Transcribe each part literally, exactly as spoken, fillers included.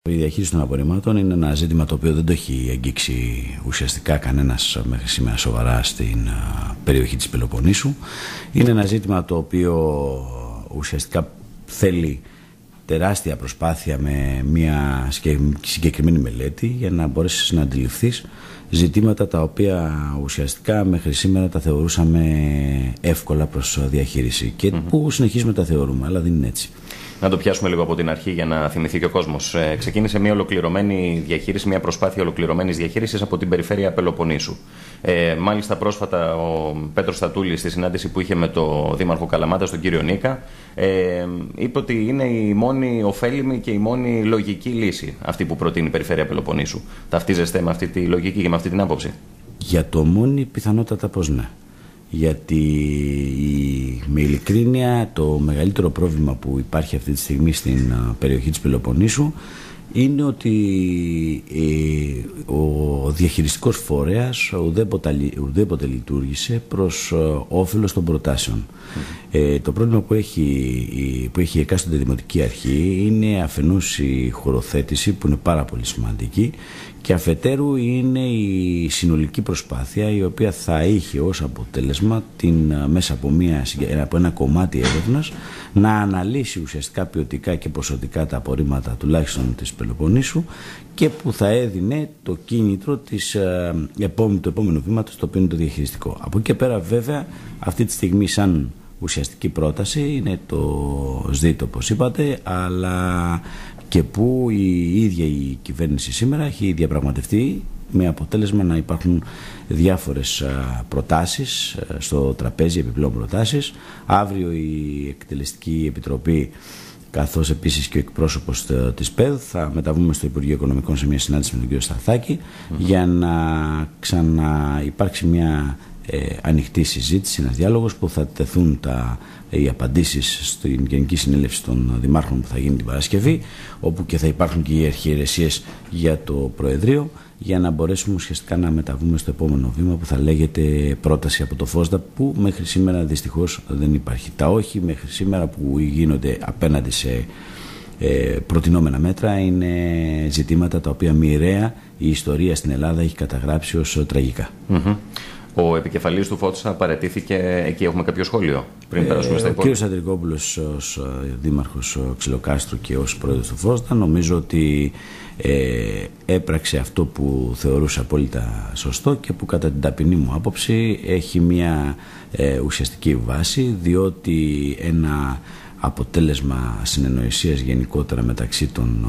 Η διαχείριση των απορριμμάτων είναι ένα ζήτημα το οποίο δεν το έχει αγγίξει ουσιαστικά κανένας μέχρι σήμερα σοβαρά στην περιοχή της Πελοποννήσου. Είναι ένα ζήτημα το οποίο ουσιαστικά θέλει τεράστια προσπάθεια με μια συγκεκριμένη μελέτη για να μπορέσεις να αντιληφθείς ζητήματα τα οποία ουσιαστικά μέχρι σήμερα τα θεωρούσαμε εύκολα προς διαχείριση και mm-hmm. που συνεχίζουμε τα θεωρούμε, αλλά δεν είναι έτσι. Να το πιάσουμε λίγο από την αρχή για να θυμηθεί και ο κόσμος. Ε, ξεκίνησε μια ολοκληρωμένη διαχείριση, μια προσπάθεια ολοκληρωμένης διαχείρισης από την περιφέρεια Πελοποννήσου. Ε, μάλιστα πρόσφατα ο Πέτρος Στατούλης στη συνάντηση που είχε με τον Δήμαρχο Καλαμάτας, τον κύριο Νίκα, ε, είπε ότι είναι η μόνη ωφέλιμη και η μόνη λογική λύση αυτή που προτείνει η περιφέρεια Πελοποννήσου. Ταυτίζεστε με αυτή τη λογική και με αυτή την άποψη? Για το μόνη πιθανότατα πως ναι. Γιατί με ειλικρίνεια το μεγαλύτερο πρόβλημα που υπάρχει αυτή τη στιγμή στην περιοχή της Πελοποννήσου είναι ότι ο διαχειριστικός φορέας ουδέποτε, ουδέποτε λειτουργήσε προς όφελος των προτάσεων. Mm-hmm. Ε, το πρόβλημα που έχει, που έχει η εκάστοτε δημοτική αρχή είναι αφενός η χωροθέτηση που είναι πάρα πολύ σημαντική και αφετέρου είναι η συνολική προσπάθεια η οποία θα είχε ως αποτέλεσμα την, μέσα από, μια, από ένα κομμάτι έρευνας να αναλύσει ουσιαστικά ποιοτικά και ποσοτικά τα απορρίμματα τουλάχιστον της Πελοποννήσου και που θα έδινε το κίνητρο της, ε, επόμενου, του επόμενου βήματος το οποίο είναι το διαχειριστικό. Από εκεί και πέρα βέβαια αυτή τη στιγμή σαν ουσιαστική πρόταση είναι το ΣΔΙΤ όπως είπατε, αλλά και που η ίδια η κυβέρνηση σήμερα έχει διαπραγματευτεί με αποτέλεσμα να υπάρχουν διάφορες προτάσεις στο τραπέζι, επιπλέον προτάσεις. Αύριο η Εκτελεστική Επιτροπή καθώς επίσης και ο εκπρόσωπος της ΠΕΔ θα μεταβούμε στο Υπουργείο Οικονομικών σε μια συνάντηση με τον κύριο Σταθάκη mm-hmm. για να ξαναυπάρξει μια ε, ανοιχτή συζήτηση, ένας διάλογος που θα τεθούν τα, οι απαντήσεις στην Γενική Συνέλευση των Δημάρχων που θα γίνει την Παρασκευή, όπου και θα υπάρχουν και οι αρχιερεσίες για το Προεδρείο, για να μπορέσουμε ουσιαστικά να μεταβούμε στο επόμενο βήμα που θα λέγεται πρόταση από το ΦΟΣΔΑ, που μέχρι σήμερα δυστυχώς δεν υπάρχει. Τα όχι μέχρι σήμερα που γίνονται απέναντι σε ε, προτινόμενα μέτρα είναι ζητήματα τα οποία μοιραία η ιστορία στην Ελλάδα έχει καταγράψει ως τραγικά. Mm-hmm. Ο επικεφαλής του ΦΟΣΔΑ παραιτήθηκε, εκεί έχουμε κάποιο σχόλιο πριν περάσουμε ε, στα υπόλοιπα? Ο κ. Αντρικόπουλος ως δήμαρχος Ξυλοκάστρου και ως πρόεδρος του ΦΟΣΔΑ νομίζω ότι ε, έπραξε αυτό που θεωρούσε απόλυτα σωστό και που κατά την ταπεινή μου άποψη έχει μια ε, ουσιαστική βάση, διότι ένα αποτέλεσμα συνεννοησίας γενικότερα μεταξύ των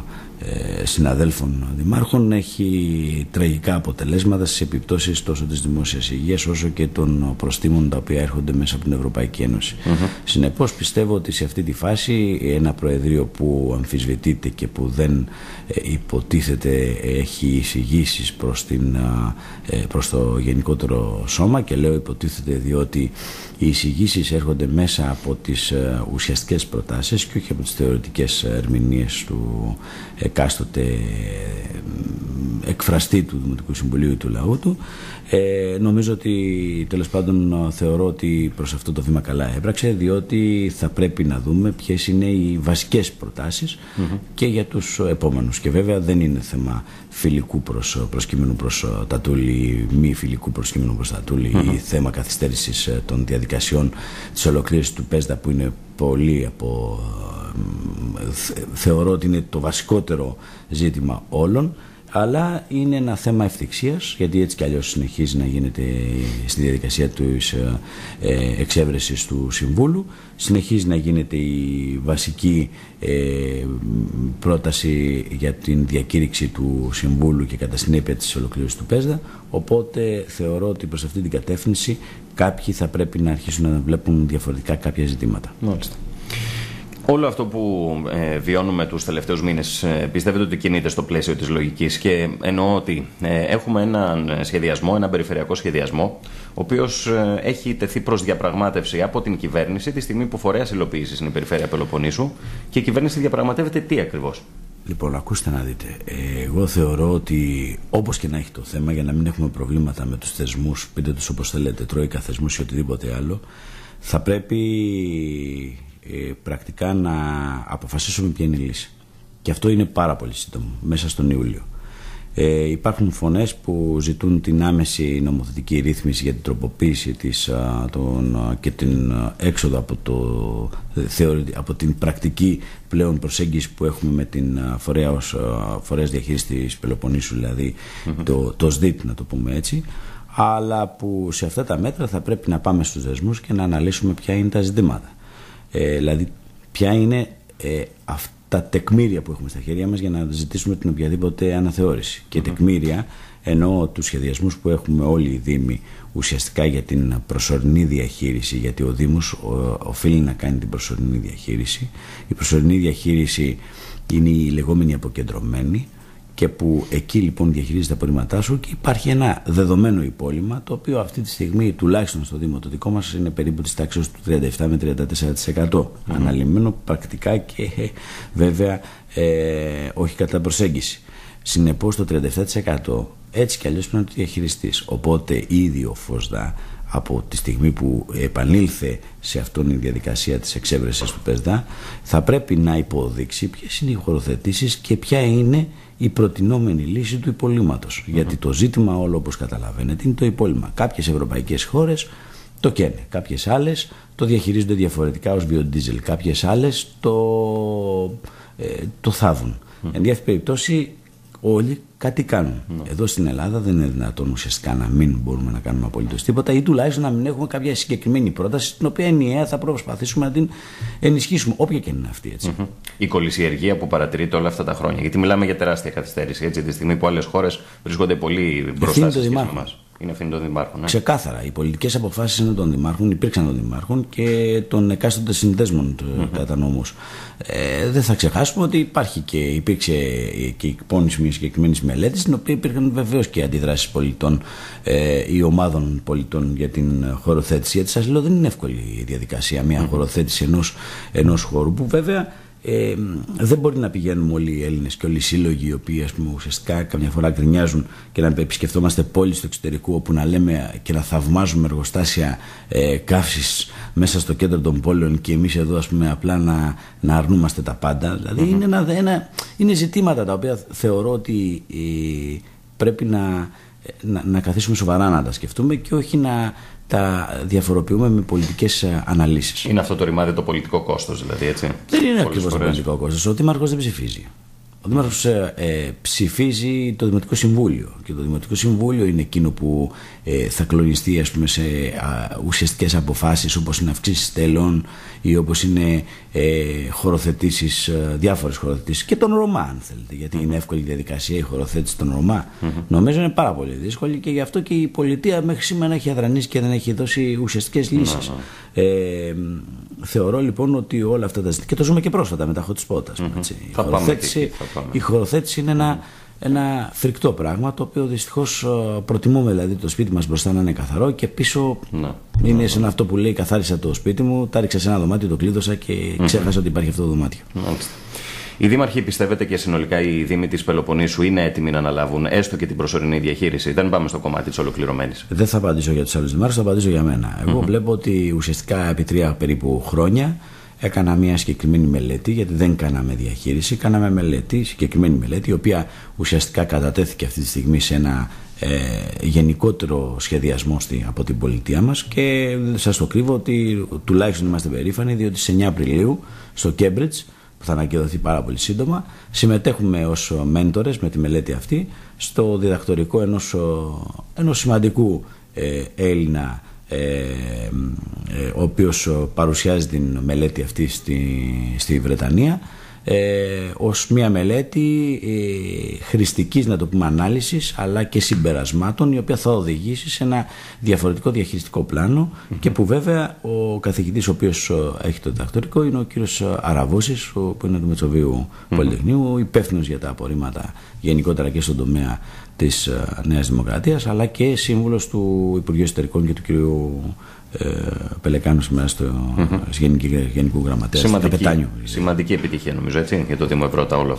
ε, συναδέλφων δημάρχων έχει τραγικά αποτελέσματα στις επιπτώσεις τόσο της δημόσιας υγείας όσο και των προστίμων τα οποία έρχονται μέσα από την Ευρωπαϊκή Ένωση. Mm-hmm. Συνεπώς πιστεύω ότι σε αυτή τη φάση ένα Προεδρείο που αμφισβητείται και που δεν ε, υποτίθεται έχει εισηγήσεις προς, την, ε, προς το γενικότερο σώμα, και λέω υποτίθεται διότι οι εισηγήσεις έρχονται μέσα από τις ε, ουσιαστικές προτάσεις και όχι από τις θεωρητικές ερμηνείες του εκάστοτε εκφραστή του Δημοτικού Συμβουλίου του λαού του. Ε, νομίζω ότι τέλος πάντων θεωρώ ότι προς αυτό το βήμα καλά έπραξε, διότι θα πρέπει να δούμε ποιες είναι οι βασικές προτάσεις mm-hmm. και για τους επόμενους. Και βέβαια δεν είναι θέμα φιλικού προς, προσκύμενου προς Τατούλη, μη φιλικού προσκύμενου προς Τατούλη mm-hmm. ή θέμα καθυστέρησης των διαδικασιών της ολοκλήρωσης του ΠΕΣΔΑ, που είναι πολύ από... θεωρώ ότι είναι το βασικότερο ζήτημα όλων, αλλά είναι ένα θέμα ευθυξίας, γιατί έτσι κι αλλιώς συνεχίζει να γίνεται στη διαδικασία της εξέβρεσης του Συμβούλου, συνεχίζει να γίνεται η βασική ε, πρόταση για την διακήρυξη του Συμβούλου και κατά συνέπεια της ολοκλήρωσης του ΠΕΣΔΑ, οπότε θεωρώ ότι προς αυτή την κατεύθυνση κάποιοι θα πρέπει να αρχίσουν να βλέπουν διαφορετικά κάποια ζητήματα. Μάλιστα. Όλο αυτό που ε, βιώνουμε τους τελευταίους μήνες ε, πιστεύετε ότι κινείται στο πλαίσιο της λογικής? Και εννοώ ότι ε, έχουμε έναν σχεδιασμό, έναν περιφερειακό σχεδιασμό, ο οποίος ε, έχει τεθεί προς διαπραγμάτευση από την κυβέρνηση τη στιγμή που φορέας υλοποίησης είναι η Περιφέρεια Πελοποννήσου, και η κυβέρνηση διαπραγματεύεται τι ακριβώς? Λοιπόν, ακούστε να δείτε. Εγώ θεωρώ ότι όπως και να έχει το θέμα, για να μην έχουμε προβλήματα με τους θεσμούς, πείτε τους όπως θέλετε, τρόικα θεσμούς ή οτιδήποτε άλλο, θα πρέπει... Ε, πρακτικά να αποφασίσουμε ποια είναι η λύση. Και αυτό είναι πάρα πολύ σύντομο, μέσα στον Ιούλιο. Ε, υπάρχουν φωνές που ζητούν την άμεση νομοθετική ρύθμιση για την τροποποίηση της, α, τον, α, και την α, έξοδο από, το, θεωρη, από την πρακτική πλέον προσέγγιση που έχουμε με την α, φορέα ως α, φορέας διαχείρισης της Πελοποννήσου, δηλαδή mm-hmm. το, το ΣΔΙΤ, να το πούμε έτσι, αλλά που σε αυτά τα μέτρα θα πρέπει να πάμε στους δεσμούς και να αναλύσουμε ποια είναι τα ζητήματα. Ε, δηλαδή ποια είναι ε, αυτά τα τεκμήρια που έχουμε στα χέρια μας για να ζητήσουμε την οποιαδήποτε αναθεώρηση. Mm-hmm. Και τεκμήρια εννοώ τους σχεδιασμούς που έχουμε όλοι οι Δήμοι ουσιαστικά για την προσωρινή διαχείριση, γιατί ο Δήμος ο, οφείλει να κάνει την προσωρινή διαχείριση. Η προσωρινή διαχείριση είναι η λεγόμενη αποκεντρωμένη, και που εκεί λοιπόν διαχειρίζεται τα απορρίμματά σου, και υπάρχει ένα δεδομένο υπόλοιμα, το οποίο αυτή τη στιγμή τουλάχιστον στο Δήμο το δικό μας είναι περίπου της τάξης του τριάντα επτά με τριάντα τέσσερα τοις εκατό mm-hmm. αναλυμμένο πρακτικά και βέβαια ε, όχι κατά προσέγγιση. Συνεπώς το τριάντα επτά τοις εκατό έτσι κι αλλιώς πρέπει να το διαχειριστείς. Οπότε ήδη ο ΦΟΣΔΑ από τη στιγμή που επανήλθε σε αυτήν η διαδικασία της εξέβρεσης του ΠΕΣΔΑ θα πρέπει να υποδείξει ποιες είναι οι χωροθετήσεις και ποια είναι η προτινόμενη λύση του υπολείμματος. Mm-hmm. Γιατί το ζήτημα όλο, όπως καταλαβαίνετε, είναι το υπόλοιμα. Κάποιες ευρωπαϊκές χώρες το καίνε, κάποιες άλλες το διαχειρίζονται διαφορετικά ως βιοντίζελ, κάποιες άλλες το, ε, το θάβουν. Mm-hmm. Εν διάφορη περιπτώσει όλοι κάτι κάνουν. Mm-hmm. Εδώ στην Ελλάδα δεν είναι δυνατόν ουσιαστικά να μην μπορούμε να κάνουμε απολύτως τίποτα, ή τουλάχιστον να μην έχουμε κάποια συγκεκριμένη πρόταση, την οποία ενιαία θα προσπαθήσουμε να την ενισχύσουμε, όποια και είναι αυτή. Έτσι. Mm-hmm. Η κολυσιεργία που παρατηρείται όλα αυτά τα χρόνια, γιατί μιλάμε για τεράστια καθυστέρηση, έτσι, τη στιγμή που άλλες χώρες βρίσκονται πολύ μπροστά στη σχέση με εμάς. Είναι ευθύνη των δημάρχων. Ναι. Ξεκάθαρα. Οι πολιτικές αποφάσεις είναι των δημάρχων, υπήρξαν των δημάρχων και των εκάστοτε συνδέσμων mm-hmm. κατά νόμους. Ε, δεν θα ξεχάσουμε ότι υπάρχει και υπήρξε και η εκπόνηση μια συγκεκριμένη μελέτη, στην οποία υπήρχαν βεβαίως και αντιδράσεις πολιτών ε, ή ομάδων πολιτών για την χωροθέτηση. Γιατί σας λέω, δεν είναι εύκολη η διαδικασία μια mm-hmm. χωροθέτηση ενός, ενός χώρου, που βέβαια Ε, δεν μπορεί να πηγαίνουμε όλοι οι Έλληνες και όλοι οι σύλλογοι, οι οποίοι ας πούμε, ουσιαστικά καμιά φορά γκρινιάζουν, και να επισκεφτόμαστε πόλεις του εξωτερικού, όπου να λέμε και να θαυμάζουμε εργοστάσια ε, καύσης μέσα στο κέντρο των πόλεων, και εμείς εδώ ας πούμε, απλά να, να αρνούμαστε τα πάντα. Δηλαδή mm-hmm. είναι, ένα, ένα, είναι ζητήματα τα οποία θεωρώ ότι ε, πρέπει να, να, να καθίσουμε σοβαρά να τα σκεφτούμε και όχι να τα διαφοροποιούμε με πολιτικές αναλύσεις. Είναι αυτό το ρημάδι το πολιτικό κόστος, δηλαδή, έτσι. Δεν είναι ακριβώς το πολιτικό κόστος. Ο Δήμαρχος δεν ψηφίζει. Ο Δήμαρχος ε, ε, ψηφίζει το Δημοτικό Συμβούλιο, και το Δημοτικό Συμβούλιο είναι εκείνο που ε, θα κλονιστεί ας πούμε, σε α, ουσιαστικές αποφάσεις, όπως είναι αυξήσεις τελών ή όπως είναι ε, χωροθετήσεις, ε, διάφορες χωροθετήσεις και των Ρωμά, αν θέλετε, γιατί mm-hmm. είναι εύκολη διαδικασία η χωροθέτηση των Ρωμά. Mm-hmm. Νομίζω είναι πάρα πολύ δύσκολη, και γι' αυτό και η πολιτεία μέχρι σήμερα έχει αδρανίσει και δεν έχει δώσει ουσιαστικές λύσεις. Mm-hmm. Ε, θεωρώ λοιπόν ότι όλα αυτά τα ζητήματα, και το ζούμε και πρόσφατα με τα hot spot, ας πούμε, έτσι. Mm-hmm. Η, χωροθέτηση, η χωροθέτηση είναι ένα, ένα φρικτό πράγμα, το οποίο δυστυχώς προτιμούμε, δηλαδή το σπίτι μας μπροστά να είναι καθαρό και πίσω να, είναι σαν αυτό που λέει: καθάρισα το σπίτι μου, τα ρίξα σε ένα δωμάτιο, το κλείδωσα και mm-hmm. ξέχασα ότι υπάρχει αυτό το δωμάτιο. Μάλιστα. Οι δήμαρχοι, πιστεύετε, και συνολικά οι δήμοι της Πελοποννήσου είναι έτοιμοι να αναλάβουν έστω και την προσωρινή διαχείριση? Δεν πάμε στο κομμάτι της ολοκληρωμένης. Δεν θα απαντήσω για τους άλλους δημάρχους, θα απαντήσω για μένα. Εγώ mm-hmm. βλέπω ότι ουσιαστικά επί τρία περίπου χρόνια έκανα μια συγκεκριμένη μελέτη, γιατί δεν κάναμε διαχείριση, κάναμε μελέτη, συγκεκριμένη μελέτη, η οποία ουσιαστικά κατατέθηκε αυτή τη στιγμή σε ένα ε, γενικότερο σχεδιασμό στη, από την πολιτεία μας, και σας το κρύβω ότι τουλάχιστον είμαστε περήφανοι, διότι στις εννιά Απριλίου στο Cambridge, που θα ανακοινωθεί πάρα πολύ σύντομα, συμμετέχουμε ως μέντορες με τη μελέτη αυτή στο διδακτορικό ενός, ενός σημαντικού ε, Έλληνα, ε, ε, ο οποίος παρουσιάζει την μελέτη αυτή στη, στη Βρετανία, ε, ως μια μελέτη ε, χρηστικής, να το πούμε, ανάλυσης αλλά και συμπερασμάτων, η οποία θα οδηγήσει σε ένα διαφορετικό διαχειριστικό πλάνο mm-hmm. και που βέβαια ο καθηγητής ο οποίος έχει το διδακτορικό είναι ο κύριος Αραβούσης, που είναι του Μετσοβίου mm-hmm. Πολυτεχνείου, υπεύθυνος για τα απορρίμματα γενικότερα και στον τομέα της Νέας Δημοκρατίας, αλλά και σύμβουλος του Υπουργείου Εσωτερικών και του κύριου Ε, Πελεκάνου σήμερα στο mm-hmm. Γενικού Γραμματέα. Σημαντική, σημαντική επιτυχία, νομίζω, έτσι, για το Δήμο Ευρώτα όλο αυτό.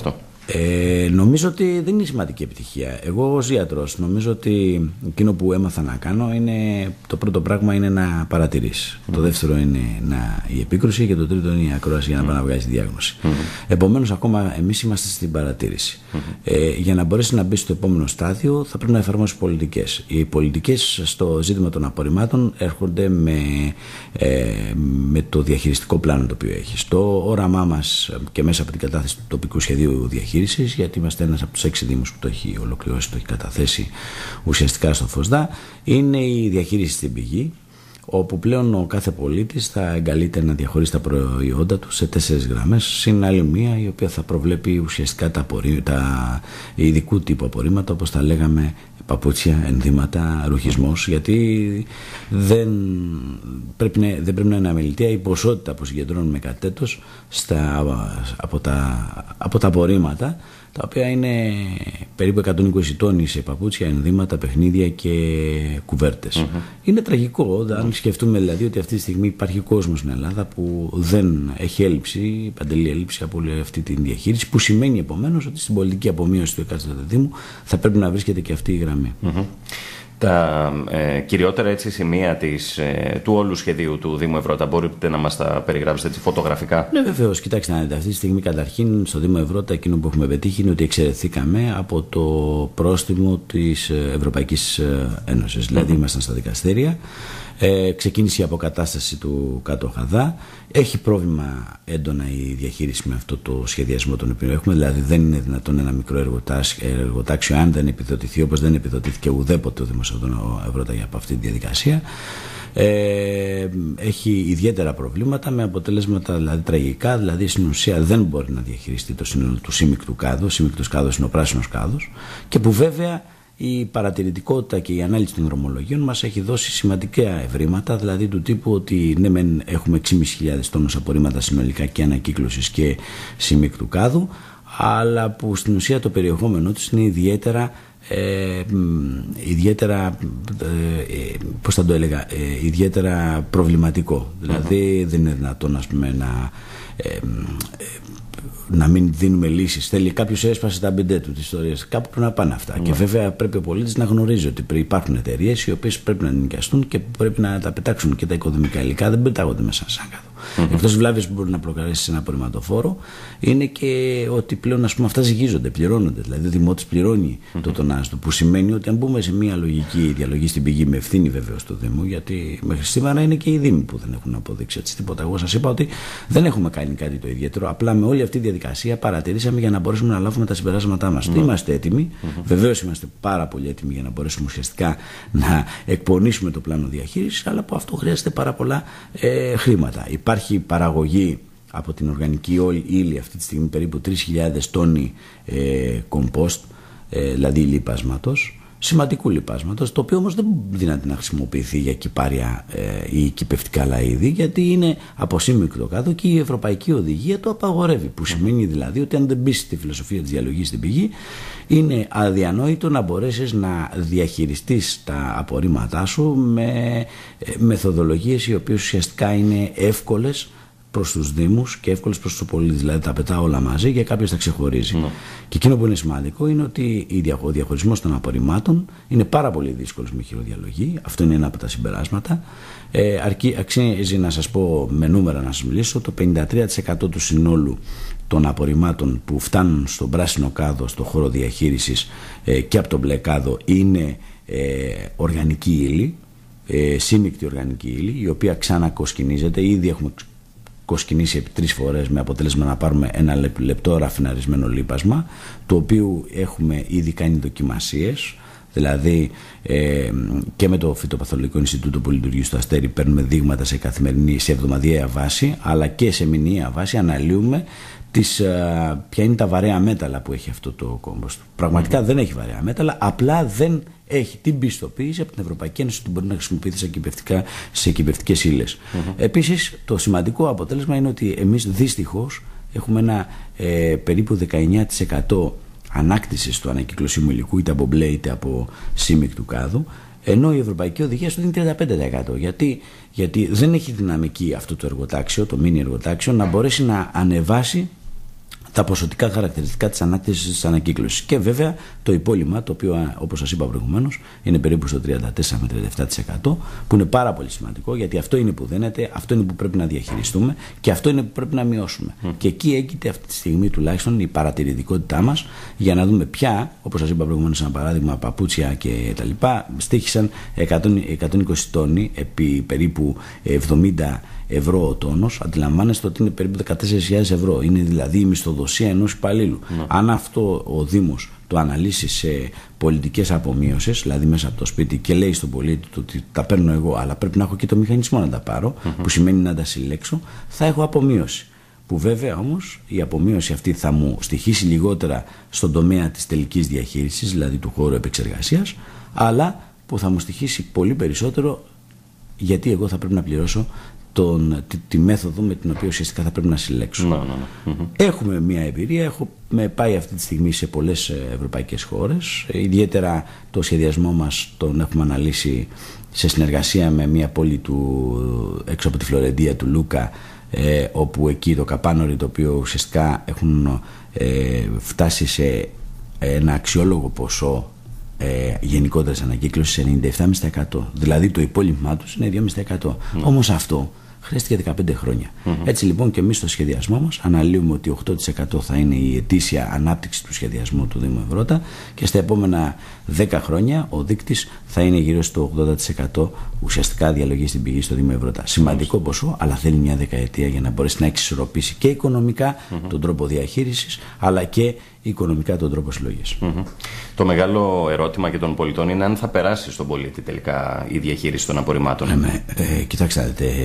Ε, νομίζω ότι δεν είναι σημαντική επιτυχία. Εγώ ως γιατρός νομίζω ότι εκείνο που έμαθα να κάνω είναι, το πρώτο πράγμα είναι να παρατηρήσεις. Mm. Το δεύτερο είναι να, η επίκρουση και το τρίτο είναι η ακρόαση για να mm. πάει να βγάλεις τη διάγνωση. Mm. Επομένως ακόμα εμείς είμαστε στην παρατήρηση. Mm. Ε, για να μπορέσει να μπει στο επόμενο στάδιο θα πρέπει να εφαρμόσει πολιτικές. Οι πολιτικές στο ζήτημα των απορριμμάτων έρχονται με, ε, με το διαχειριστικό πλάνο το οποίο έχει. Το όραμά μας και μέσα από την κατάθεση του τοπικού σχεδίου διαχείρισης, γιατί είμαστε ένας από τους έξι δήμους που το έχει ολοκληρώσει, το έχει καταθέσει ουσιαστικά στο ΦΟΣΔΑ, είναι η διαχείριση στην πηγή, όπου πλέον ο κάθε πολίτης θα εγκαλείται να διαχωρίσει τα προϊόντα του σε τέσσερις γραμμές, συν άλλη μία η οποία θα προβλέπει ουσιαστικά τα, απορρί... τα ειδικού τύπου απορρίμματα, όπως τα λέγαμε, παπούτσια, ενδύματα, ρουχισμός, γιατί δεν πρέπει, να, δεν πρέπει να είναι αμεληταία η ποσότητα που συγκεντρώνουμε κατ' έτος στα, από, τα, από τα απορρίμματα, τα οποία είναι περίπου εκατόν είκοσι τόνοι σε παπούτσια, ενδύματα, παιχνίδια και κουβέρτες. Mm-hmm. Είναι τραγικό, αν mm-hmm. σκεφτούμε δηλαδή ότι αυτή τη στιγμή υπάρχει κόσμος στην Ελλάδα που δεν έχει έλλειψη, παντελή έλλειψη από όλη αυτή τη διαχείριση, που σημαίνει επομένως ότι στην πολιτική απομείωση του εκάστοτε Δήμου θα πρέπει να βρίσκεται και αυτή η γραμμή. Mm-hmm. Τα ε, κυριότερα έτσι σημεία της, ε, του όλου σχεδίου του Δήμου Ευρώτα, μπορείτε να μας τα περιγράψετε έτσι φωτογραφικά? Ναι, βεβαίως. Κοιτάξτε να δείτε, αυτή τη στιγμή καταρχήν στο Δήμο Ευρώτα εκείνο που έχουμε πετύχει είναι ότι εξαιρεθήκαμε από το πρόστιμο της Ευρωπαϊκής Ένωσης. Δηλαδή, mm-hmm. ήμασταν στα δικαστήρια. Ε, ξεκίνησε η αποκατάσταση του κάτω Χαδά. Έχει πρόβλημα έντονα η διαχείριση με αυτό το σχεδιασμό τον οποίο έχουμε. Δηλαδή, δεν είναι δυνατόν ένα μικρό εργοτάξιο, αν δεν επιδοτηθεί, όπως δεν επιδοτήθηκε ουδέποτε ο Δήμος Ευρώτα από αυτή τη διαδικασία. Ε, έχει ιδιαίτερα προβλήματα με αποτελέσματα δηλαδή τραγικά. Δηλαδή, στην ουσία δεν μπορεί να διαχειριστεί το σύνολο του σύμμικτου κάδου. Ο σύμμικτος κάδος είναι ο πράσινος κάδος, και που βέβαια η παρατηρητικότητα και η ανάλυση των δρομολογίων μας έχει δώσει σημαντικά ευρήματα, δηλαδή του τύπου ότι ναι μεν έχουμε έξι χιλιάδες πεντακόσιους τόνους απορρίμματα συνολικά και ανακύκλωσης και σύμμικτου κάδου, αλλά που στην ουσία το περιεχόμενό τους είναι ιδιαίτερα ε, ιδιαίτερα ε, πώς θα το έλεγα ε, ιδιαίτερα προβληματικό. Mm-hmm. Δηλαδή δεν είναι δυνατόν, ας πούμε, να ε, ε, να μην δίνουμε λύσεις. Θέλει κάποιος έσπασε τα μπιντέ του, τις ιστορίες. Κάπου πρέπει να πάνε αυτά. Mm. Και βέβαια πρέπει ο πολίτης να γνωρίζει ότι υπάρχουν εταιρείες οι οποίες πρέπει να νοικιαστούν και πρέπει να τα πετάξουν, και τα οικοδομικά υλικά δεν πετάγονται μέσα σαν κάδο. Mm-hmm. Εκτός βλάβης που μπορεί να προκαλέσει ένα απορριμματοφόρο, είναι και ότι πλέον, ας πούμε, αυτά ζυγίζονται, πληρώνονται. Δηλαδή ο δημότης πληρώνει mm-hmm. το τονάζ του, που σημαίνει ότι αν μπούμε σε μια λογική διαλογή στην πηγή, με ευθύνη βεβαίως του Δήμου, γιατί μέχρι σήμερα είναι και οι Δήμοι που δεν έχουν αποδείξει έτσι τίποτα. Εγώ σας είπα ότι δεν έχουμε κάνει κάτι το ιδιαίτερο. Απλά με όλη αυτή τη διαδικασία παρατηρήσαμε για να μπορέσουμε να λάβουμε τα συμπεράσματά μας. Mm-hmm. Είμαστε έτοιμοι, mm-hmm. βεβαίως είμαστε πάρα πολύ έτοιμοι για να μπορέσουμε ουσιαστικά να εκπονήσουμε το πλάνο διαχείρισης, αλλά από αυτό χρειάζεται πάρα πολλά ε, χρήματα. Υπάρχει παραγωγή από την οργανική ύλη αυτή τη στιγμή περίπου τρεις χιλιάδες τόνοι ε, κομπόστ, ε, δηλαδή λιπάσματος, σημαντικού λιπάσματος, το οποίο όμως δεν δύναται να χρησιμοποιηθεί για κυπάρια ε, ή κυπευτικά λαΐδη, γιατί είναι από σύμμικτο κάδο και η Ευρωπαϊκή Οδηγία το απαγορεύει, που σημαίνει δηλαδή ότι αν δεν μπεις στη φιλοσοφία της διαλογής στην πηγή, είναι αδιανόητο να μπορέσεις να διαχειριστείς τα απορρίμματά σου με ε, μεθοδολογίες οι οποίες ουσιαστικά είναι εύκολες προς τους Δήμους και εύκολες προς τους πολίτες. Δηλαδή τα πετά όλα μαζί και κάποιος τα ξεχωρίζει. Mm. Και εκείνο που είναι σημαντικό είναι ότι ο διαχωρισμός των απορριμμάτων είναι πάρα πολύ δύσκολος με χειροδιαλογή. Αυτό είναι ένα από τα συμπεράσματα. Ε, αρκεί, αξίζει να σας πω με νούμερα, να σας μιλήσω. Το πενήντα τρία τοις εκατό του συνόλου των απορριμμάτων που φτάνουν στον πράσινο κάδο, στο χώρο διαχείρισης ε, και από τον μπλε κάδο είναι ε, οργανική ύλη, ε, σύμμικτη οργανική ύλη, η οποία ξανακοσκινίζεται. Ήδη έχουμε κοσκινήσει επί τρεις φορές, με αποτέλεσμα να πάρουμε ένα λεπτό ραφιναρισμένο λίπασμα, το οποίο έχουμε ήδη κάνει δοκιμασίες. Δηλαδή ε, και με το Φυτοπαθολογικό Ινστιτούτο που λειτουργεί στο Αστέρι παίρνουμε δείγματα σε καθημερινή, σε εβδομαδιαία βάση, αλλά και σε μηνιαία βάση αναλύουμε τις, α, ποια είναι τα βαρέα μέταλλα που έχει αυτό το κόμποστ. Πραγματικά mm-hmm. δεν έχει βαρέα μέταλλα, απλά δεν έχει την πιστοποίηση από την Ευρωπαϊκή Ένωση ότι μπορεί να χρησιμοποιηθεί σε, σε κυπευτικές ύλες. Mm-hmm. Επίσης, το σημαντικό αποτέλεσμα είναι ότι εμείς δυστυχώς έχουμε ένα ε, περίπου δεκαεννιά τοις εκατό ανάκτησης του ανακυκλωσίμου υλικού, είτε από μπλε είτε από σύμμικτου κάδου, ενώ η Ευρωπαϊκή Οδηγία σου δίνει τριάντα πέντε τοις εκατό. Γιατί, γιατί δεν έχει δυναμική αυτό το εργοτάξιο, το μίνι εργοτάξιο, να μπορέσει να ανεβάσει τα ποσοτικά χαρακτηριστικά της ανάκτησης της ανακύκλωσης. Και βέβαια το υπόλοιμα, το οποίο όπως σας είπα προηγουμένως είναι περίπου στο τριάντα τέσσερα με τριάντα επτά τοις εκατό, που είναι πάρα πολύ σημαντικό, γιατί αυτό είναι που δένεται, αυτό είναι που πρέπει να διαχειριστούμε και αυτό είναι που πρέπει να μειώσουμε. Mm. Και εκεί έγκυται αυτή τη στιγμή τουλάχιστον η παρατηρητικότητά μας για να δούμε ποια, όπως σας είπα προηγουμένως, ένα παράδειγμα, παπούτσια και τα λοιπά, στοίχησαν εκατόν είκοσι τόνοι επί περίπου εβδομήντα ευρώ ο τόνος. Αντιλαμβάνεστε ότι είναι περίπου δεκατέσσερις χιλιάδες ευρώ. Είναι δηλαδή η μισθοδοσία ενός υπαλλήλου. Mm. Αν αυτό ο Δήμος το αναλύσει σε πολιτικές απομείωσης, δηλαδή μέσα από το σπίτι, και λέει στον πολίτη του ότι τα παίρνω εγώ, αλλά πρέπει να έχω και το μηχανισμό να τα πάρω, mm-hmm. που σημαίνει να τα συλλέξω, θα έχω απομείωση. Που βέβαια όμως η απομείωση αυτή θα μου στοιχήσει λιγότερα στον τομέα της τελικής διαχείρισης, δηλαδή του χώρου επεξεργασίας, αλλά που θα μου στοιχήσει πολύ περισσότερο, γιατί εγώ θα πρέπει να πληρώσω τον, τη, τη μέθοδο με την οποία ουσιαστικά θα πρέπει να συλλέξω. No, no, no. Mm-hmm. Έχουμε μια εμπειρία, έχουμε πάει αυτή τη στιγμή σε πολλές ευρωπαϊκές χώρες, ιδιαίτερα το σχεδιασμό μας τον έχουμε αναλύσει σε συνεργασία με μια πόλη του, έξω από τη Φλωρεντία, του Λούκα, ε, όπου εκεί το Καπάνορι, το οποίο ουσιαστικά έχουν ε, φτάσει σε ένα αξιόλογο ποσό Ε, γενικότερης ανακύκλωσης ενενήντα επτά κόμμα πέντε τοις εκατό. Δηλαδή το υπόλοιπά τους είναι δύο κόμμα πέντε τοις εκατό. Mm. Όμως αυτό χρειάστηκε δεκαπέντε χρόνια. Mm-hmm. Έτσι λοιπόν και εμείς στο σχεδιασμό μας αναλύουμε ότι οκτώ τοις εκατό θα είναι η ετήσια ανάπτυξη του σχεδιασμού του Δήμου Ευρώτα και στα επόμενα δέκα χρόνια ο δείκτης θα είναι γύρω στο ογδόντα τοις εκατό ουσιαστικά διαλογή στην πηγή στο Δήμο Ευρώτα. Σημαντικό ποσό, αλλά θέλει μια δεκαετία για να μπορέσει να εξισορροπήσει και οικονομικά mm-hmm. τον τρόπο διαχείρισης, αλλά και οικονομικά τον τρόπο συλλογής. Mm-hmm. Το μεγάλο ερώτημα και των πολιτών είναι αν θα περάσει στον πολίτη τελικά η διαχείριση των απορριμμάτων. Ε, ε, κοιτάξτε, ε,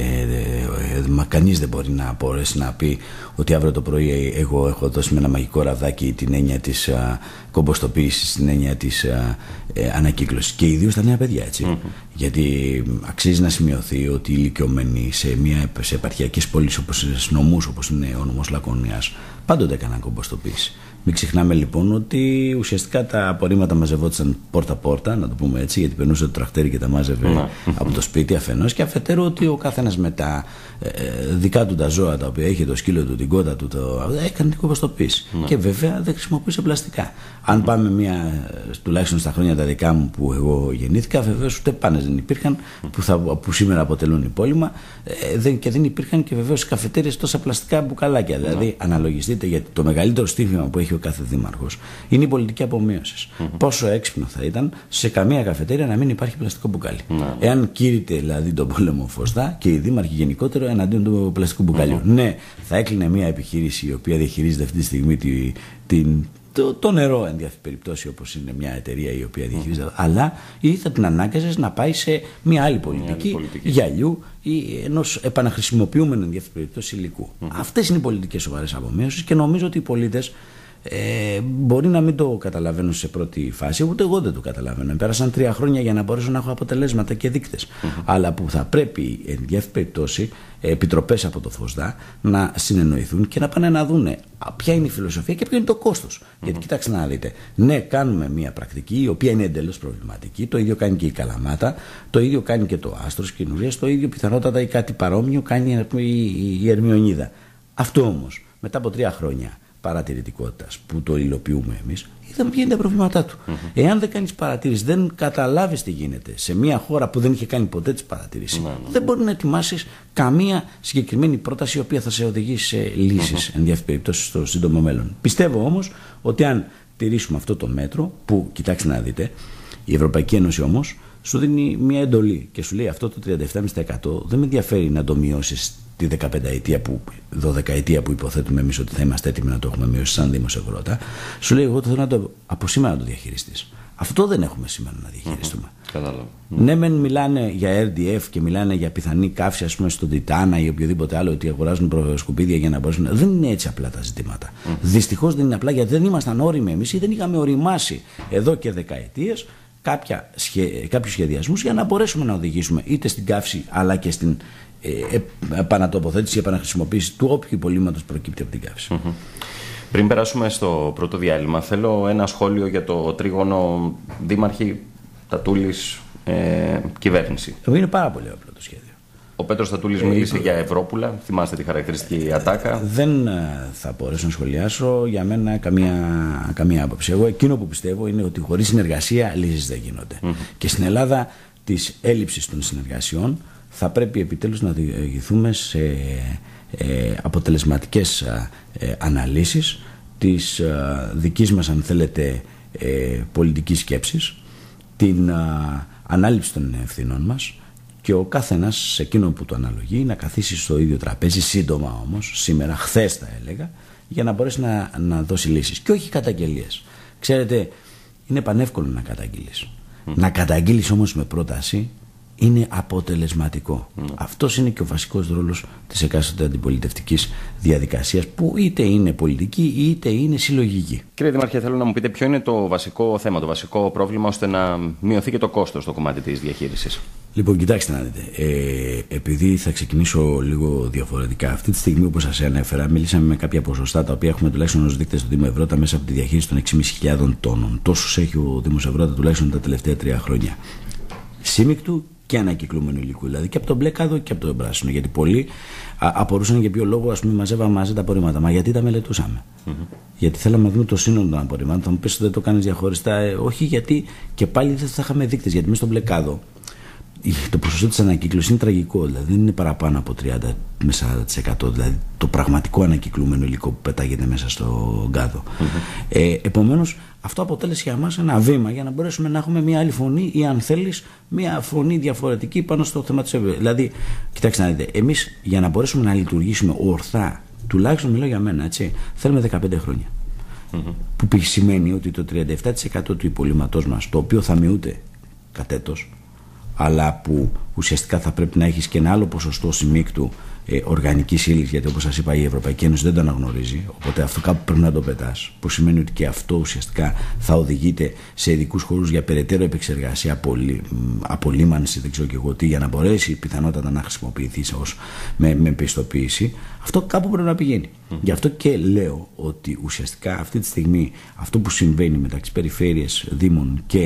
ε, ε, μα κανείς δεν μπορεί να μπορέσει να πει ότι αύριο το πρωί εγώ έχω δώσει με ένα μαγικό ραβδάκι την έννοια της α, κομποστοποίησης, την έννοια της α, ε, ανακύκλωσης. Και ιδίως τα νέα παιδιά, έτσι. Mm-hmm. Γιατί αξίζει να σημειωθεί ότι οι ηλικιωμένοι σε, μια, σε επαρχιακές πόλεις, όπως σε νομούς, όπως είναι ο νομός Λακωνίας, πάντοτε έκαναν κομποστοποίηση. Μην ξεχνάμε λοιπόν ότι ουσιαστικά τα απορρίμματα μαζευόταν πόρτα-πόρτα, να το πούμε έτσι, γιατί περνούσε το τρακτέρι και τα μάζευε mm. από το σπίτι αφενός, και αφετέρου ότι ο καθένας με τα ε, δικά του τα ζώα, τα οποία είχε το σκύλο του, την κότα του, το, έκανε την κομποστοποίηση. Mm. Και βέβαια δεν χρησιμοποιούσε πλαστικά. Αν πάμε μια, τουλάχιστον στα χρόνια τα δικά μου που εγώ γεννήθηκα, βεβαίως ούτε πάνες δεν υπήρχαν, που, θα, που σήμερα αποτελούν υπόλοιμα, ε, δεν, και δεν υπήρχαν και βεβαίως στις καφετέριες τόσα πλαστικά μπουκαλάκια. Mm. Δηλαδή, αναλογιστείτε, γιατί το μεγαλύτερο στίχημα που έχει ο κάθε δήμαρχος είναι η πολιτική απομείωση. Mm-hmm. Πόσο έξυπνο θα ήταν σε καμία καφετέρια να μην υπάρχει πλαστικό μπουκάλι. Mm-hmm. Εάν κήρυτε δηλαδή τον πόλεμο φωστά και οι δήμαρχοι γενικότερο εναντίον του πλαστικού μπουκαλιού. Mm-hmm. Ναι, θα έκλεινε μια επιχείρηση η οποία διαχειρίζεται αυτή τη στιγμή τη, την. Το, το νερό, εν διάφορη περιπτώσει, όπως είναι μια εταιρεία η οποία διαχειρίζεται, mm-hmm. αλλά ή θα την ανάγκαζες να πάει σε μια άλλη πολιτική, πολιτική. γυαλιού ή ενός επαναχρησιμοποιούμενου, εν διάφορη περιπτώσει, υλικού. Mm-hmm. Αυτές είναι οι πολιτικές σοβαρές απομείωσεις και νομίζω ότι οι πολίτες ε, μπορεί να μην το καταλαβαίνουν σε πρώτη φάση, ούτε εγώ δεν το καταλαβαίνω. Πέρασαν τρία χρόνια για να μπορέσω να έχω αποτελέσματα και δείκτες. Mm-hmm. Αλλά που θα πρέπει, εν διάφορη περιπτώσει, επιτροπές από το ΦΟΣΔΑ να συνεννοηθούν και να πάνε να δούνε ποια είναι η φιλοσοφία και ποιο είναι το κόστος. Mm-hmm. Γιατί κοιτάξτε να δείτε, ναι, κάνουμε μια πρακτική η οποία είναι εντελώς προβληματική, το ίδιο κάνει και η Καλαμάτα, το ίδιο κάνει και το Άστρος Καινουργίας, το ίδιο πιθανότατα ή κάτι παρόμοιο κάνει η Ερμιονίδα. Αυτό όμως, μετά από τρία χρόνια παρατηρητικότητας που το υλοποιούμε εμείς, είδαμε ποια είναι τα προβλήματά του. Mm-hmm. Εάν δεν κάνεις παρατήρηση, δεν καταλάβεις τι γίνεται σε μια χώρα που δεν είχε κάνει ποτέ τις παρατηρήσεις, mm-hmm. δεν μπορεί να ετοιμάσεις καμία συγκεκριμένη πρόταση η οποία θα σε οδηγήσει σε λύσεις, mm-hmm. εν διάφορη περιπτώσει, στο σύντομο μέλλον. Πιστεύω όμως ότι αν τηρήσουμε αυτό το μέτρο, που κοιτάξτε να δείτε, η Ευρωπαϊκή Ένωση όμως σου δίνει μια εντολή και σου λέει αυτό το τριάντα επτά κόμμα πέντε τοις εκατό δεν με ενδιαφέρει να το μειώσεις τη δεκαπενταετία που, δωδεκαετία που υποθέτουμε εμείς ότι θα είμαστε έτοιμοι να το έχουμε μειώσει σαν Δήμος Ευρώτα. Σου λέει εγώ το θέλω να το, από σήμερα να το διαχειριστείς. Αυτό δεν έχουμε σήμερα να διαχειριστούμε. Mm-hmm. Κατάλαβα. Ναι, μεν μιλάνε για αρ ντι εφ και μιλάνε για πιθανή καύση, ας πούμε, στον Τιτάνα ή οποιοδήποτε άλλο, ότι αγοράζουν σκουπίδια για να μπορέσουν. Δεν είναι έτσι απλά τα ζητήματα. Mm-hmm. Δυστυχώς δεν είναι απλά, γιατί δεν ήμασταν όριμοι εμείς ή δεν είχαμε οριμάσει εδώ και δεκαετίες κάποια, κάποιους σχεδιασμούς για να μπορέσουμε να οδηγήσουμε είτε στην καύση αλλά και στην ε, επανατοποθέτηση, επαναχρησιμοποίηση του όποιου υπολείμματος προκύπτει από την καύση. Mm-hmm. Πριν περάσουμε στο πρώτο διάλειμμα, θέλω ένα σχόλιο για το τρίγωνο δήμαρχη, Τατούλης, ε, κυβέρνηση. Είναι πάρα πολύ απλό το σχέδιο. Ο Πέτρος Στατούλης ε, μίλησε ε, για Ευρώπουλα. Θυμάστε τη χαρακτηριστική ατάκα. Δεν θα μπορέσω να σχολιάσω για μένα καμία, καμία άποψη. Εγώ εκείνο που πιστεύω είναι ότι χωρίς συνεργασία λύσεις δεν γίνονται. Mm-hmm. Και στην Ελλάδα της έλλειψης των συνεργασιών θα πρέπει επιτέλους να διηγηθούμε σε ε, αποτελεσματικές ε, αναλύσεις της ε, δικής μας, αν θέλετε, ε, πολιτικής σκέψης, την ε, ανάληψη των ευθυνών μας, και ο καθένας σε εκείνο που το αναλογεί να καθίσει στο ίδιο τραπέζι, σύντομα όμως, σήμερα, χθες θα έλεγα, για να μπορέσει να, να δώσει λύσεις και όχι καταγγελίες. Ξέρετε, είναι πανεύκολο να καταγγείλεις. Mm. Να καταγγείλεις όμως με πρόταση είναι αποτελεσματικό. Mm. Αυτός είναι και ο βασικός ρόλος της εκάστοτε αντιπολιτευτικής διαδικασίας, που είτε είναι πολιτική είτε είναι συλλογική. Κύριε Δημάρχε, θέλω να μου πείτε ποιο είναι το βασικό θέμα, το βασικό πρόβλημα, ώστε να μειωθεί και το κόστος στο κομμάτι της διαχείρισης. Λοιπόν, κοιτάξτε να δείτε. Ε, επειδή θα ξεκινήσω λίγο διαφορετικά. Αυτή τη στιγμή, όπως σας ανέφερα, μιλήσαμε με κάποια ποσοστά τα οποία έχουμε τουλάχιστον ως δείκτες του Δήμου Ευρώτα μέσα από τη διαχείριση των έξι χιλιάδες πεντακόσιων τόνων. Τόσους έχει ο Δήμος Ευρώτα τουλάχιστον τα τελευταία τρία χρόνια. Σύμμικτου και ανακυκλούμενου υλικού, δηλαδή και από τον μπλε κάδο και από τον πράσινο. Γιατί πολλοί α, απορούσαν για ποιο λόγο, ας πούμε, μαζεύαμε μαζί τα απορρίμματα. Μα γιατί τα μελετούσαμε. Mm-hmm. Γιατί θέλαμε να δούμε το σύνολο των απορρίμματων. Θα μου πεις ότι δεν το κάνεις διαχωριστά. Ε, όχι, γιατί και πάλι δεν θα είχαμε δείκτες. Γιατί μέσα στο μπλε κάδο το ποσοστό της ανακύκλωσης είναι τραγικό. Δηλαδή δεν είναι παραπάνω από τριάντα με σαράντα τοις εκατό. Δηλαδή το πραγματικό ανακυκλούμενο υλικό που πετάγεται μέσα στο κάδο. Mm-hmm. Ε, επομένως, αυτό αποτέλεσε για μας ένα βήμα για να μπορέσουμε να έχουμε μια άλλη φωνή, ή αν θέλεις, μια φωνή διαφορετική πάνω στο θέμα της Ευρώπης. Δηλαδή, κοιτάξτε να δείτε, εμείς για να μπορέσουμε να λειτουργήσουμε ορθά, τουλάχιστον μιλάω για μένα, έτσι, θέλουμε δεκαπέντε χρόνια. Mm-hmm. Που σημαίνει ότι το τριάντα επτά τοις εκατό του υπολείμματός μας, το οποίο θα μειούται κατ' έτος, αλλά που ουσιαστικά θα πρέπει να έχεις και ένα άλλο ποσοστό συμμίκτου ε, οργανικής ύλης, γιατί όπως σας είπα η Ευρωπαϊκή Ένωση δεν το αναγνωρίζει, οπότε αυτό κάπου πρέπει να το πετάς, που σημαίνει ότι και αυτό ουσιαστικά θα οδηγείται σε ειδικούς χώρους για περαιτέρω επεξεργασία, απολύ, απολύμανση, δεν ξέρω και εγώ τι, για να μπορέσει πιθανότατα να χρησιμοποιηθεί ως, με, με πιστοποίηση. Αυτό κάπου πρέπει να πηγαίνει. Mm. Γι' αυτό και λέω ότι ουσιαστικά αυτή τη στιγμή αυτό που συμβαίνει μεταξύ περιφέρειες, δήμων και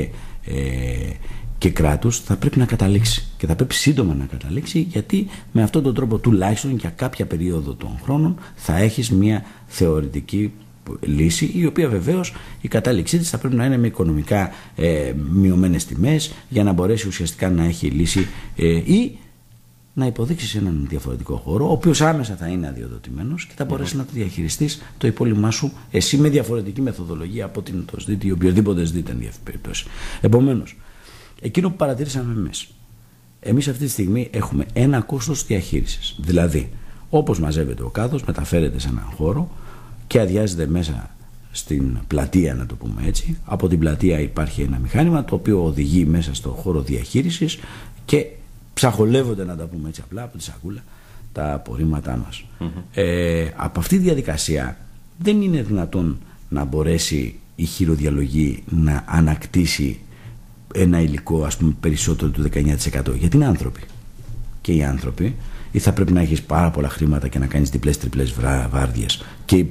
ε, και κράτους θα πρέπει να καταλήξει, και θα πρέπει σύντομα να καταλήξει, γιατί με αυτόν τον τρόπο τουλάχιστον για κάποια περίοδο των χρόνων θα έχεις μια θεωρητική λύση, η οποία βεβαίως η κατάληξή της θα πρέπει να είναι με οικονομικά ε, μειωμένες τιμές, για να μπορέσει ουσιαστικά να έχει λύση ε, ή να υποδείξεις έναν διαφορετικό χώρο, ο οποίος άμεσα θα είναι αδειοδοτημένος και θα μπορέσει mm-hmm. να το διαχειριστείς το υπόλοιμά σου εσύ με διαφορετική μεθοδολογία από την το ΣΔΙΤ ή οποιοδήποτε ΣΔΙΤ εν περιπτώσει. Επομένως, εκείνο που παρατηρήσαμε εμείς, εμείς αυτή τη στιγμή έχουμε ένα κόστος διαχείρισης. Δηλαδή, όπως μαζεύεται ο κάδος, μεταφέρεται σε έναν χώρο και αδειάζεται μέσα στην πλατεία, να το πούμε έτσι. Από την πλατεία υπάρχει ένα μηχάνημα το οποίο οδηγεί μέσα στο χώρο διαχείρισης και ψαχολεύονται, να τα πούμε έτσι απλά, από τη σακούλα τα απορρίμματά μας. Mm-hmm. Ε, από αυτή τη διαδικασία δεν είναι δυνατόν να μπορέσει η χειροδιαλογή να ανακτήσει ένα υλικό, ας πούμε, περισσότερο του δεκαεννιά τοις εκατό, γιατί είναι άνθρωποι. Και οι άνθρωποι, ή θα πρέπει να έχεις πάρα πολλά χρήματα και να κάνεις διπλές τριπλές βάρδιες και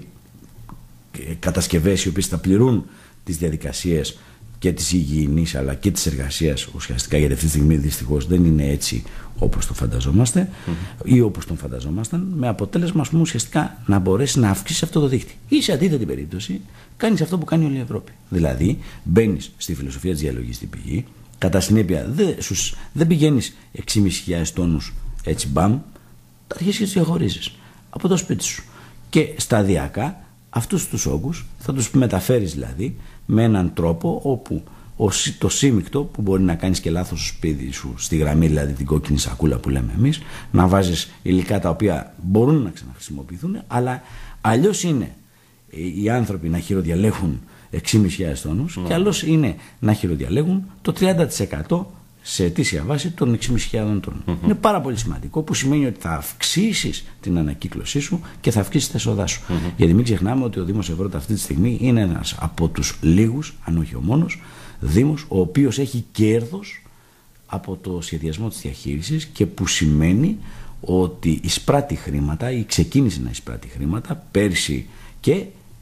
κατασκευές οι οποίες θα πληρούν τις διαδικασίες και της υγιεινής αλλά και της εργασίας ουσιαστικά, γιατί αυτή τη στιγμή δυστυχώς δεν είναι έτσι όπως το φανταζόμαστε mm-hmm. ή όπως τον φανταζόμασταν, με αποτέλεσμα, ας πούμε, ουσιαστικά να μπορέσει να αυξήσει αυτό το δίκτυο. Ή σε αντίθετη περίπτωση κάνεις αυτό που κάνει όλη η Ευρώπη. Δηλαδή μπαίνεις στη φιλοσοφία της διαλογής στην πηγή, κατά συνέπεια δεν, δεν πηγαίνεις έξι χιλιάδες πεντακόσιους τόνους έτσι μπαμ, τα αρχίσεις και τους διαχωρίζεις από το σπίτι σου και σταδιακά αυτούς τους όγκους θα τους μεταφέρεις, δηλαδή με έναν τρόπο όπου το σύμμικτο, που μπορεί να κάνεις και λάθος στο σπίτι σου, στη γραμμή, δηλαδή την κόκκινη σακούλα που λέμε εμείς, να βάζεις υλικά τα οποία μπορούν να ξαναχρησιμοποιηθούν, αλλά αλλιώς είναι οι άνθρωποι να χειροδιαλέγουν έξι χιλιάδες τόνους mm. και αλλιώς είναι να χειροδιαλέγουν το τριάντα τοις εκατό σε αιτήσια βάση των έξι χιλιάδες τόνων. Mm-hmm. Είναι πάρα πολύ σημαντικό, που σημαίνει ότι θα αυξήσεις την ανακύκλωσή σου και θα αυξήσεις τα έσοδά σου. Mm-hmm. Γιατί μην ξεχνάμε ότι ο Δήμος Ευρώτα αυτή τη στιγμή είναι ένας από τους λίγους, αν όχι ο μόνος, Δήμος ο οποίος έχει κέρδος από το σχεδιασμό της διαχείρισης, και που σημαίνει ότι εισπράττει χρήματα ή ξεκίνησε να εισπράττει χρήματα πέρσι και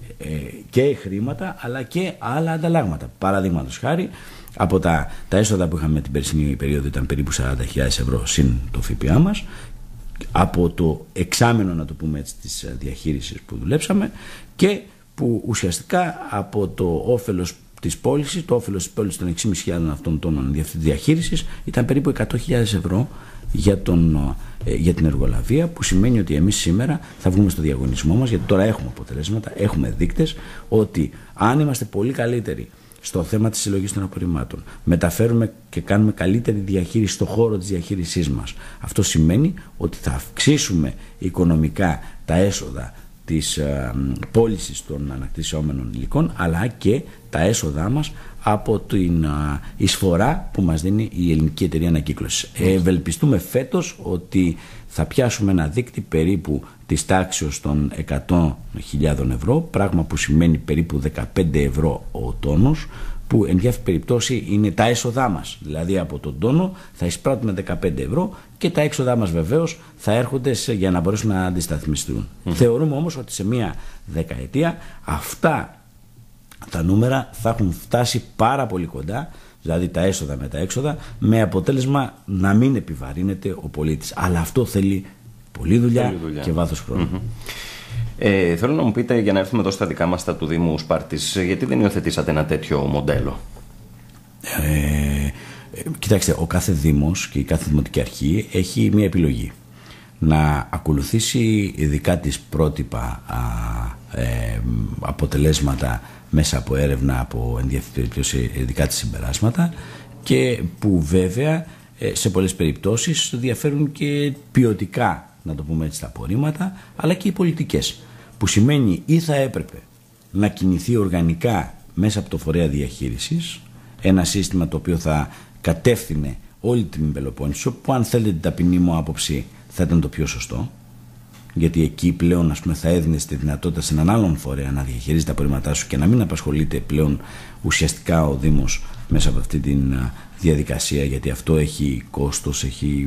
ε, και χρήματα αλλά και άλλα ανταλλάγματα. Παραδείγματος χάρη, από τα, τα έσοδα που είχαμε την περσινή περίοδο ήταν περίπου σαράντα χιλιάδες ευρώ συν το ΦΠΑ μας, από το εξάμηνο, να το πούμε έτσι, της διαχείρισης που δουλέψαμε, και που ουσιαστικά από το όφελος της πώλησης, το όφελος της πώλησης των έξι χιλιάδες πεντακόσιων αυτών τόνων διαχείρισης ήταν περίπου εκατό χιλιάδες ευρώ για, τον, για την εργολαβία, που σημαίνει ότι εμείς σήμερα θα βγούμε στο διαγωνισμό μας, γιατί τώρα έχουμε αποτελέσματα, έχουμε δείκτες, ότι αν είμαστε πολύ καλύτεροι στο θέμα της συλλογής των απορριμμάτων, μεταφέρουμε και κάνουμε καλύτερη διαχείριση στο χώρο της διαχείρισής μας, αυτό σημαίνει ότι θα αυξήσουμε οικονομικά τα έσοδα της ε, πώλησης των ανακτησιόμενων υλικών, αλλά και τα έσοδά μας από την ε, εισφορά που μας δίνει η Ελληνική Εταιρεία Ανακύκλωσης. Ε, ευελπιστούμε φέτος ότι θα πιάσουμε ένα δείκτη περίπου της τάξης των εκατό χιλιάδων ευρώ, πράγμα που σημαίνει περίπου δεκαπέντε ευρώ ο τόνος, που εν διάφορη περιπτώσει είναι τα έσοδά μας. Δηλαδή από τον τόνο θα εισπράττουμε δεκαπέντε ευρώ και τα έξοδά μας βεβαίως θα έρχονται σε, για να μπορέσουν να αντισταθμιστούν. Mm. Θεωρούμε όμως ότι σε μία δεκαετία αυτά τα νούμερα θα έχουν φτάσει πάρα πολύ κοντά, δηλαδή τα έσοδα με τα έξοδα, με αποτέλεσμα να μην επιβαρύνεται ο πολίτης. Αλλά αυτό θέλει πολλή δουλειά, πολλή δουλειά. και βάθος χρόνου. Mm-hmm. Ε, θέλω να μου πείτε, για να έρθουμε εδώ στα δικά μας τα του Δήμου Σπάρτης, γιατί δεν υιοθετήσατε ένα τέτοιο μοντέλο? Ε, ε, κοιτάξτε, ο κάθε Δήμος και η κάθε Δημοτική Αρχή έχει μια επιλογή. Να ακολουθήσει ειδικά τις πρότυπα α, ε, αποτελέσματα μέσα από έρευνα, από ενδιαφέρον περιπτώσει ειδικά τις συμπεράσματα, και που βέβαια ε, σε πολλές περιπτώσεις διαφέρουν και ποιοτικά, να το πούμε έτσι, τα απορρίμματα, αλλά και οι πολιτικές. Που σημαίνει ή θα έπρεπε να κινηθεί οργανικά μέσα από το φορέα διαχείρισης ένα σύστημα το οποίο θα κατεύθυνε όλη την Πελοπόννησο, που αν θέλετε την ταπεινή μου άποψη θα ήταν το πιο σωστό, γιατί εκεί πλέον, ας πούμε, θα έδινε τη δυνατότητα σε έναν άλλον φορέα να διαχειρίζει τα απορρίμματά σου και να μην απασχολείται πλέον ουσιαστικά ο Δήμος μέσα από αυτή τη διαδικασία, γιατί αυτό έχει κόστος, έχει,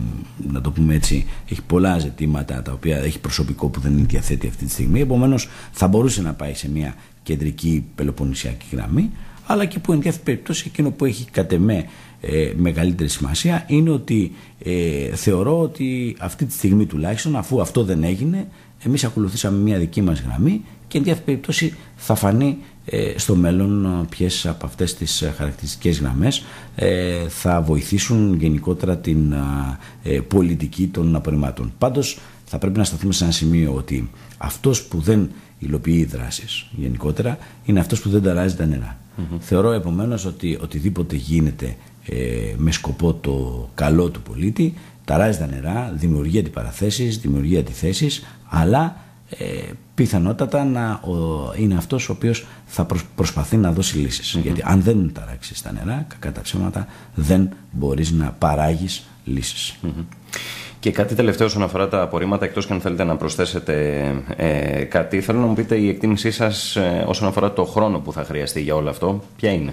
να το πούμε έτσι, έχει πολλά ζητήματα, τα οποία έχει προσωπικό που δεν διαθέτει αυτή τη στιγμή. Επομένως θα μπορούσε να πάει σε μια κεντρική πελοποννησιακή γραμμή, αλλά και που εν διάφορη περίπτωση εκείνο που έχει κατ' εμέ ε, μεγαλύτερη σημασία είναι ότι ε, θεωρώ ότι αυτή τη στιγμή τουλάχιστον, αφού αυτό δεν έγινε, εμείς ακολουθήσαμε μια δική μας γραμμή και εν διάφορη περίπτωση θα φανεί ε, στο μέλλον ποιες από αυτές τις χαρακτηριστικές γραμμές ε, θα βοηθήσουν γενικότερα την ε, πολιτική των απορριμμάτων. Πάντως θα πρέπει να σταθούμε σε ένα σημείο ότι αυτός που δεν υλοποιεί δράσεις γενικότερα είναι αυτός που δεν ταράζει τα νερά. Mm-hmm. Θεωρώ επομένως ότι οτιδήποτε γίνεται ε, με σκοπό το καλό του πολίτη ταράζει τα νερά, δημιουργεί αντιπαραθέσεις, δημιουργεί αντιθέσεις, αλλά ε, πιθανότατα να ο, είναι αυτός ο οποίος θα προσ, προσπαθεί να δώσει λύσεις. Mm-hmm. Γιατί αν δεν ταράξεις τα νερά, κακά τα ψέματα, δεν μπορείς να παράγεις λύσεις. Mm-hmm. Και κάτι τελευταίο όσον αφορά τα απορρίμματα, εκτός και αν θέλετε να προσθέσετε ε, κάτι, θέλω να μου πείτε η εκτίμησή σας ε, όσον αφορά το χρόνο που θα χρειαστεί για όλο αυτό, ποια είναι?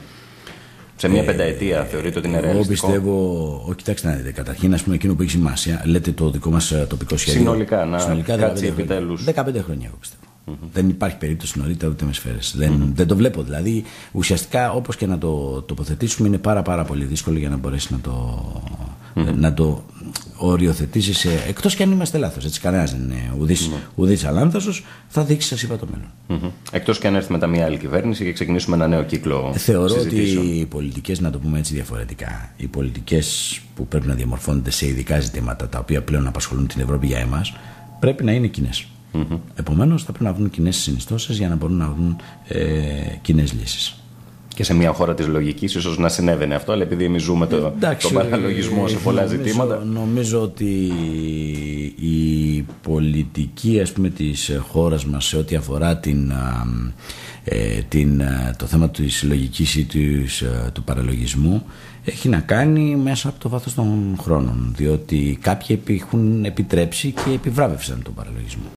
Σε μια ε, πενταετία ε, θεωρείτε ότι είναι ρεαλιστικό? Εγώ πιστεύω, όχι, κοιτάξτε να δείτε, καταρχήν ας πούμε εκείνο που έχει σημασία, λέτε το δικό μας τοπικό σχέδιο. Συνολικά, να συνολικά, κάτσει επιτέλους. δεκαπέντε χρόνια εγώ πιστεύω. Mm-hmm. Δεν υπάρχει περίπτωση νωρίτερα ούτε με σφαίρες. Mm-hmm. Δεν, δεν το βλέπω. Δηλαδή, ουσιαστικά όπως και να το τοποθετήσουμε, είναι πάρα, πάρα πολύ δύσκολο για να μπορέσει να το, mm-hmm. να το οριοθετήσει. Εκτός και αν είμαστε λάθος. Έτσι, κανένας δεν είναι ουδής, mm-hmm. ουδής αλάνθαστος, θα δείξει, σας είπα, το μέλλον. Mm-hmm. Εκτός και αν έρθει μετά μια άλλη κυβέρνηση και ξεκινήσουμε ένα νέο κύκλο. Θεωρώ ότι οι πολιτικές, να το πούμε έτσι διαφορετικά, οι πολιτικές που πρέπει να διαμορφώνονται σε ειδικά ζητήματα, τα οποία πλέον απασχολούν την Ευρώπη για εμάς, πρέπει να είναι κοινές. Mm-hmm. Επομένως θα πρέπει να βρουν κοινές συνιστώσεις για να μπορούν να βρουν ε, κοινές λύσεις. Και σε μια χώρα της λογικής ίσως να συνέβαινε αυτό, αλλά επειδή εμείς ζούμε το, τον παραλογισμό σε πολλά νομίζω, ζητήματα. Νομίζω ότι η πολιτική, ας πούμε, της χώρας μας σε ό,τι αφορά την, ε, την, το θέμα της λογικής ή της, του παραλογισμού έχει να κάνει μέσα από το βάθος των χρόνων, διότι κάποιοι έχουν επιτρέψει και επιβράβευσαν τον παραλογισμό.